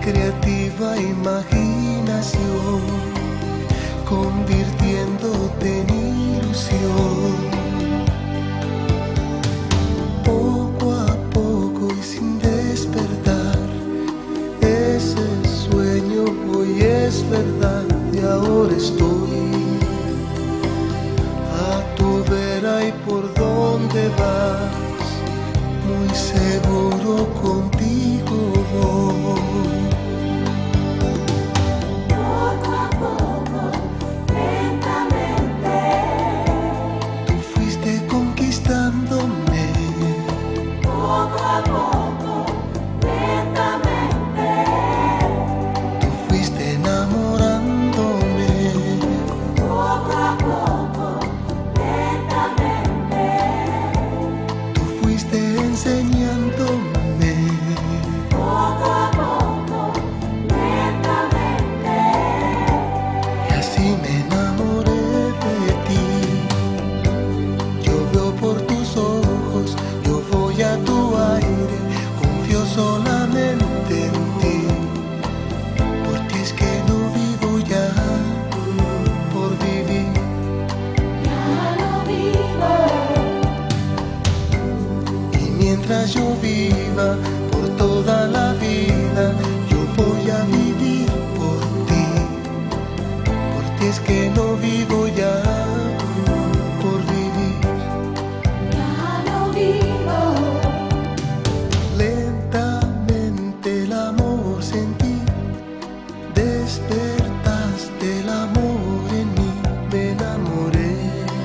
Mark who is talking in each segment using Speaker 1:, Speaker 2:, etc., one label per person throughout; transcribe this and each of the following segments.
Speaker 1: creativa imaginación, convirtiéndote en ilusión. Poco a poco y sin despertar, ese sueño hoy es verdad y ahora estoy a tu vera. ¿Y por dónde vas? Muy seguro contigo voy.
Speaker 2: Poco a poco, lentamente,
Speaker 1: Tú fuiste conquistándome.
Speaker 2: poco a poco, lentamente,
Speaker 1: Tú fuiste enamorándome.
Speaker 2: poco a poco, lentamente,
Speaker 1: Tú fuiste enseñándome.
Speaker 2: poco a poco, lentamente,
Speaker 1: Y así me enamoré de ti. Yo veo por tus ojos, yo voy a tu aire, confío solamente en ti. Por ti es que no vivo ya por vivir.
Speaker 2: ya no vivo.
Speaker 1: Y mientras yo viva por toda la vida, yo voy a vivir por ti. Por ti es que no vivo ya por vivir.
Speaker 2: Ya no vivo.
Speaker 1: Lentamente el amor sentí, despertaste el amor en mí, me enamoré.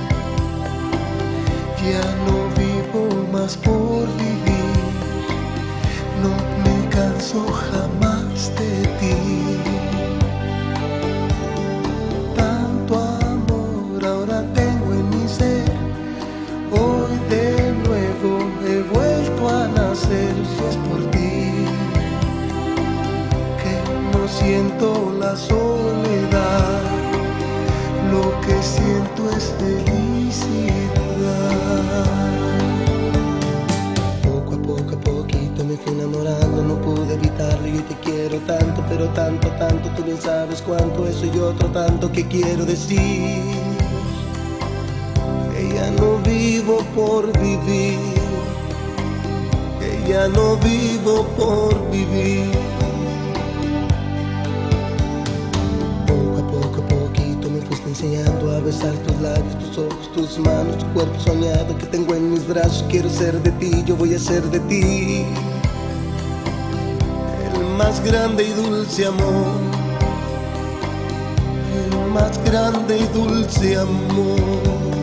Speaker 1: Ya no vivo más por vivir, no me canso jamás de ti. Tanto amor ahora tengo en mi ser, hoy de nuevo he vuelto a nacer. Si es por ti que no siento la soledad, lo que siento es felicidad. Poco a poco, a poquito me fui enamorando, no pude evitarlo. Yo te quiero tanto, pero tanto, tanto, tú bien sabes cuánto. Eso y otro tanto que quiero decir, que ya no vivo por vivir, que ya no vivo por vivir. Poco a poquito me fuiste enseñando a besar tus labios, tus ojos, tus manos, tu cuerpo soñado que tengo en mis brazos. Quiero ser de ti, yo voy a ser de ti el más grande y dulce amor, el más grande y dulce amor.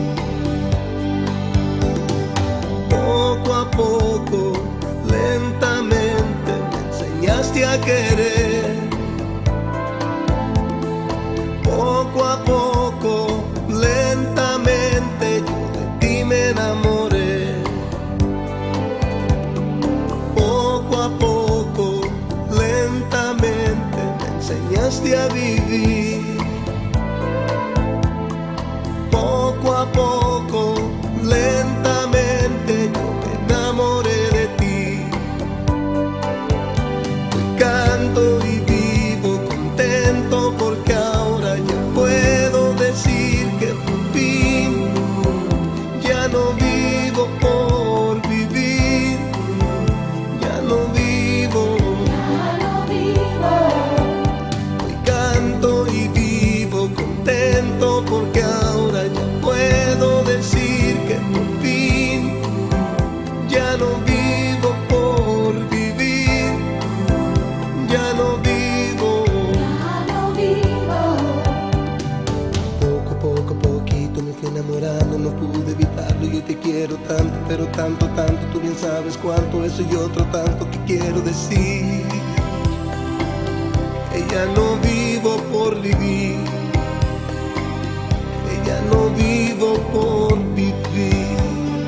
Speaker 1: Poco a poco, lentamente me enseñaste a querer. Poco a poco, lentamente yo de ti me enamoré. Poco a poco, lentamente me enseñaste a vivir. Poco a poco, lentamente yo me enamoré de ti. Hoy canto y vivo contento porque ahora ya puedo decir que por fin ya no vivo por vivir, ya no vivo.
Speaker 2: Ya no vivo.
Speaker 1: Hoy canto y vivo contento porque ahora ya puedo decir que por fin ya no vivo por vivir, ya no vivo.
Speaker 2: Ya no vivo.
Speaker 1: Poco a poquito me fui enamorando, no pude evitarlo. Yo te quiero tanto, pero tanto, tanto, tú bien sabes cuánto. Eso y otro tanto que quiero decir, que ya no vivo por vivir, que ya no vivo por vivir.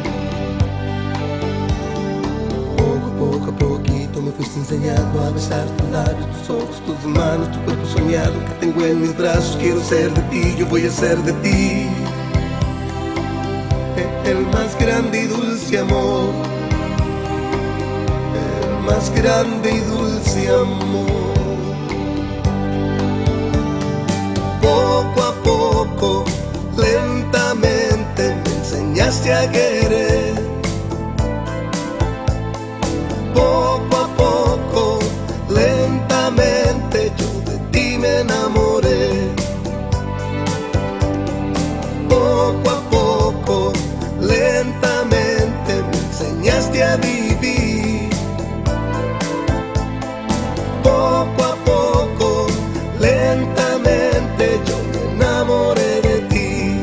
Speaker 1: Poco a poquito me fuiste enseñando a besar tus labios, tus ojos, tus manos, tu cuerpo soñado que tengo en mis brazos. Quiero ser de ti, yo voy a ser de ti el más grande y dulce amor, el más grande y dulce amor. Poco a poco, lentamente me enseñaste a querer. Poco a poco, lentamente yo de ti me enamoré. Poco a poco, lentamente me enseñaste a vivir. Poco a poco, lentamente yo me enamoré de ti.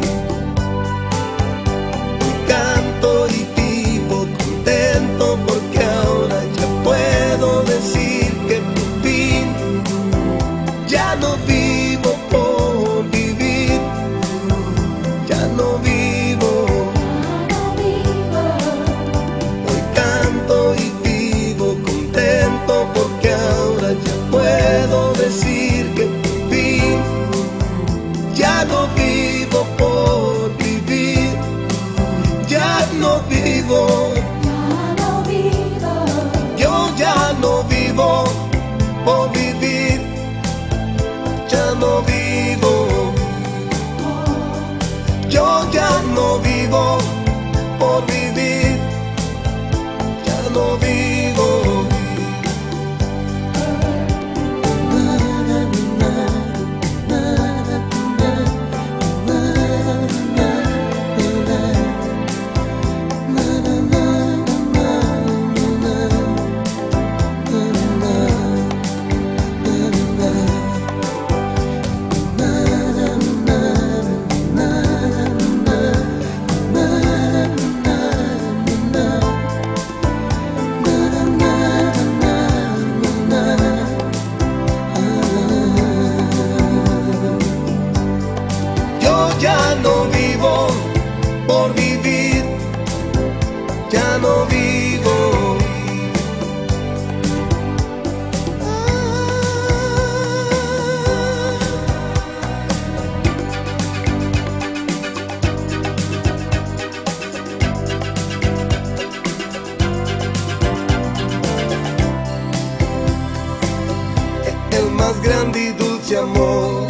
Speaker 1: Hoy canto y vivo contento porque ahora ya puedo decir que por fin ya no vivo por vivir, ya no vivo. Hoy canto y vivo contento porque ahora ya puedo decir que por fin ya no vivo por vivir, ya no vivo. Yo ya no vivo por vivir, ya no vivo. Yo ya no vivo por vivir, ya no vivo. Yo ya no vivo por vivir, ya no vivo. El más grande y dulce amor,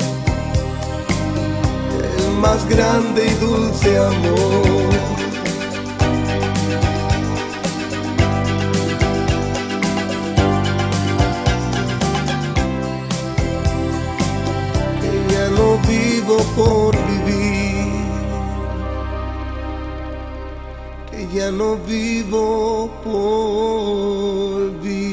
Speaker 1: el más grande y dulce amor. Que ya no vivo por vivir, que ya no vivo por vivir.